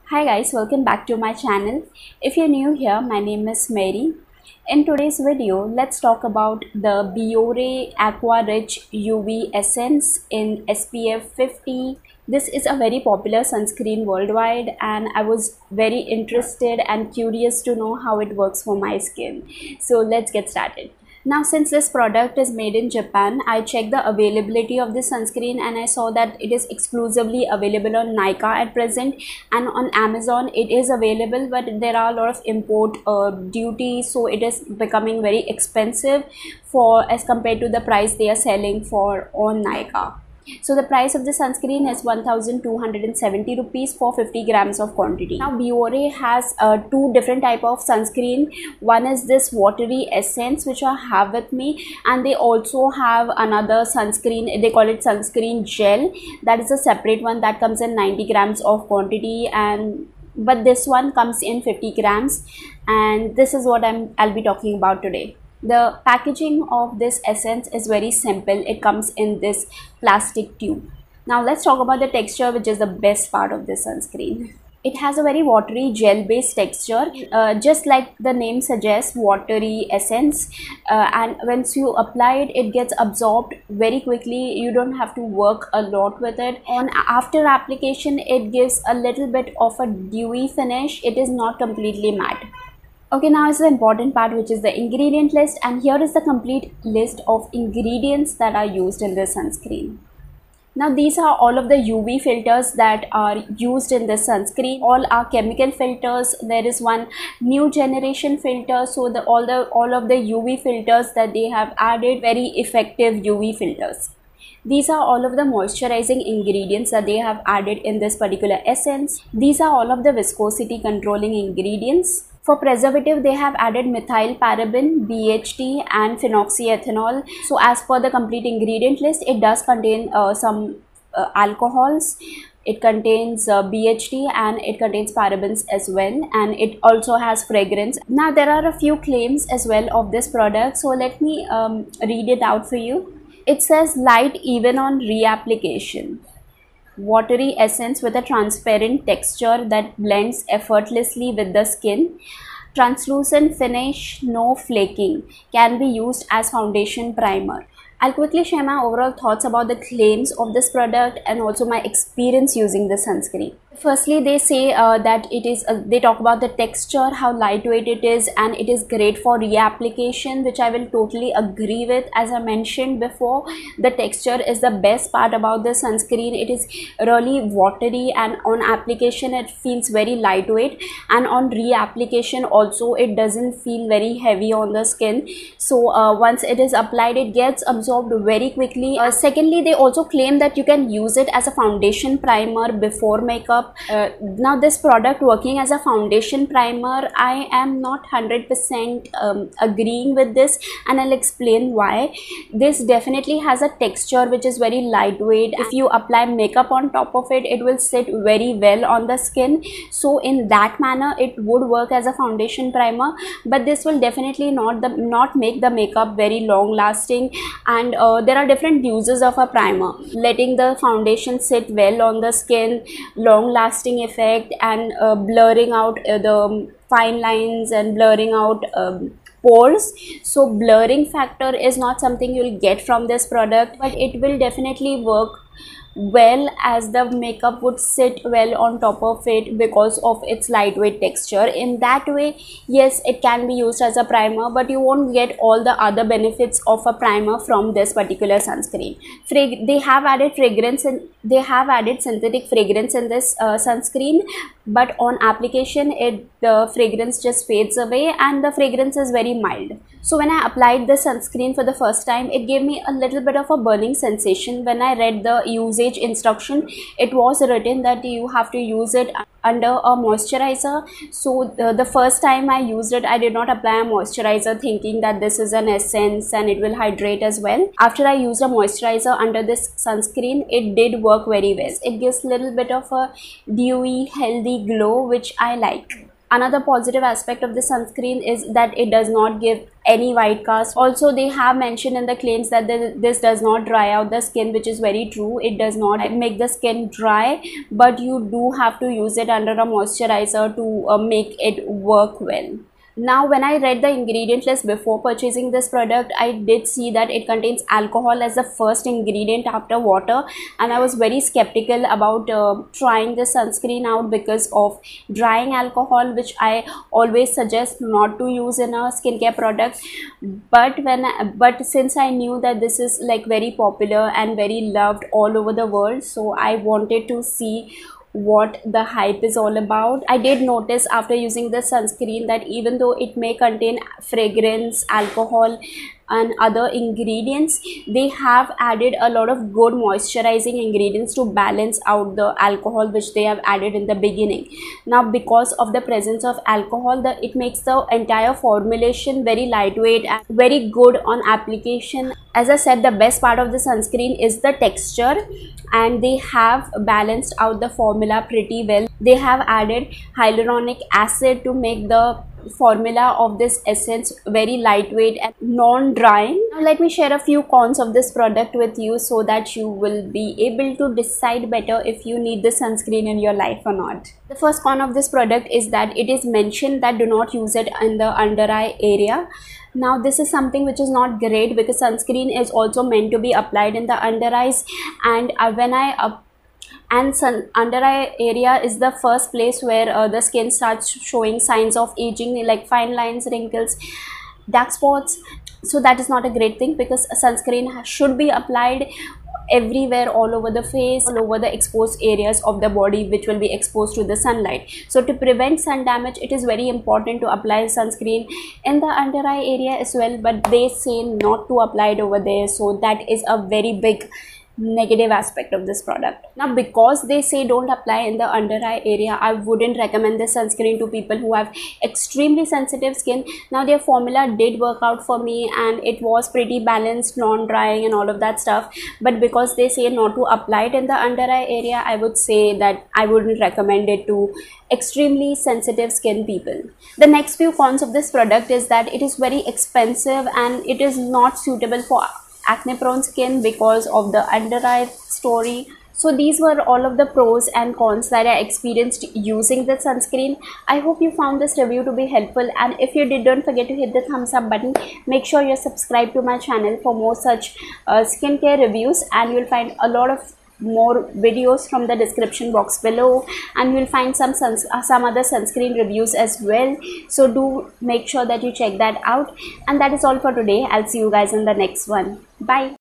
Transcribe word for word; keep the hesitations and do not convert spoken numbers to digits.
Hi guys, welcome back to my channel. If you're new here, my name is Mary. In today's video, let's talk about the Biore Aqua Rich U V Essence in S P F fifty. This is a very popular sunscreen worldwide and I was very interested and curious to know how it works for my skin. So let's get started. Now, since this product is made in Japan, I checked the availability of this sunscreen and I saw that it is exclusively available on Nykaa at present, and on Amazon it is available, but there are a lot of import uh, duties, so it is becoming very expensive for as compared to the price they are selling for on Nykaa. So the price of the sunscreen is one thousand two hundred seventy rupees for fifty grams of quantity. Now Biore has uh, two different type of sunscreen. One is this watery essence which I have with me, and they also have another sunscreen. They call it sunscreen gel. That is a separate one that comes in ninety grams of quantity, and but this one comes in fifty grams, and this is what I'm I'll be talking about today. The packaging of this essence is very simple. It comes in this plastic tube. Now let's talk about the texture, which is the best part of this sunscreen. It has a very watery gel based texture, uh, just like the name suggests, watery essence, uh, and once you apply it, it gets absorbed very quickly. You don't have to work a lot with it. On after application, it gives a little bit of a dewy finish. It is not completely matte. Okay, now is the important part, which is the ingredient list, and here is the complete list of ingredients that are used in this sunscreen. Now these are all of the U V filters that are used in this sunscreen. All are chemical filters. There is one new generation filter, so the all the all of the U V filters that they have added, very effective U V filters. These are all of the moisturizing ingredients that they have added in this particular essence. These are all of the viscosity controlling ingredients. For preservative, they have added methyl paraben, B H T and phenoxyethanol. So as per the complete ingredient list, it does contain uh, some uh, alcohols. It contains uh, B H T and it contains parabens as well, and it also has fragrance. Now there are a few claims as well of this product, so let me um, read it out for you. It says light even on reapplication. Watery essence with a transparent texture that blends effortlessly with the skin. Translucent finish, no flaking. Can be used as foundation primer. I'll quickly share my overall thoughts about the claims of this product and also my experience using the sunscreen. Firstly, they say uh, that it is, uh, they talk about the texture, how lightweight it is, and it is great for reapplication, which I will totally agree with. As I mentioned before, the texture is the best part about the sunscreen. It is really watery, and on application it feels very lightweight, and on reapplication also it doesn't feel very heavy on the skin. So uh, once it is applied, it gets absorbed very quickly. Uh, secondly, they also claim that you can use it as a foundation primer before makeup. Uh, now this product working as a foundation primer, I am not one hundred percent um, agreeing with this, and I'll explain why. This definitely has a texture which is very lightweight. If you apply makeup on top of it, it will sit very well on the skin. So in that manner, it would work as a foundation primer, but this will definitely not the not make the makeup very long lasting. And uh, there are different uses of a primer: letting the foundation sit well on the skin, long lasting effect, and uh, blurring out uh, the fine lines and blurring out um, pores. So blurring factor is not something you'll get from this product, but it will definitely work well, as the makeup would sit well on top of it because of its lightweight texture. In that way, yes, it can be used as a primer, but you won't get all the other benefits of a primer from this particular sunscreen. Frag they have added fragrance and they have added synthetic fragrance in this uh, sunscreen, but on application it the fragrance just fades away and the fragrance is very mild. So when I applied the sunscreen for the first time, it gave me a little bit of a burning sensation. When I read the usage instruction, it was written that you have to use it under a moisturizer. So the, the first time I used it, I did not apply a moisturizer thinking that this is an essence and it will hydrate as well. After I used a moisturizer under this sunscreen, it did work very well. It gives a little bit of a dewy, healthy glow, which I like. Another positive aspect of the sunscreen is that it does not give any white cast. Also, they have mentioned in the claims that the, this does not dry out the skin, which is very true. It does not make the skin dry, but you do have to use it under a moisturizer to uh, make it work well. Now, when I read the ingredient list before purchasing this product, I did see that it contains alcohol as the first ingredient after water, and I was very skeptical about uh, trying the sunscreen out because of drying alcohol, which I always suggest not to use in a skincare product. But when I, but since I knew that this is like very popular and very loved all over the world, so I wanted to see what the hype is all about. I did notice after using the sunscreen that even though it may contain fragrance, alcohol and other ingredients, they have added a lot of good moisturizing ingredients to balance out the alcohol which they have added in the beginning. Now, because of the presence of alcohol, the it makes the entire formulation very lightweight and very good on application. As I said, the best part of the sunscreen is the texture, and they have balanced out the formula pretty well. They have added hyaluronic acid to make the formula of this essence very lightweight and non-drying. Now let me share a few cons of this product with you so that you will be able to decide better if you need the sunscreen in your life or not. The first con of this product is that it is mentioned that do not use it in the under eye area. Now this is something which is not great because sunscreen is also meant to be applied in the under eyes, and uh, when I uh, and sun under eye area is the first place where uh, the skin starts showing signs of aging, like fine lines, wrinkles, dark spots. So that is not a great thing, because sunscreen should be applied everywhere, all over the face, all over the exposed areas of the body which will be exposed to the sunlight. So to prevent sun damage, it is very important to apply sunscreen in the under eye area as well, but they say not to apply it over there. So that is a very big negative aspect of this product. Now, because they say don't apply in the under eye area, I wouldn't recommend this sunscreen to people who have extremely sensitive skin. Now their formula did work out for me and it was pretty balanced, non-drying and all of that stuff, but because they say not to apply it in the under eye area, I would say that I wouldn't recommend it to extremely sensitive skin people. The next few cons of this product is that it is very expensive and it is not suitable for acne prone skin because of the under eye story. So these were all of the pros and cons that I experienced using the sunscreen. I hope you found this review to be helpful, and if you did, don't forget to hit the thumbs up button. Make sure you're subscribed to my channel for more such uh, skincare reviews, and you'll find a lot of more videos from the description box below, and you'll find some suns uh, some other sunscreen reviews as well. So do make sure that you check that out. And that is all for today. I'll see you guys in the next one. Bye.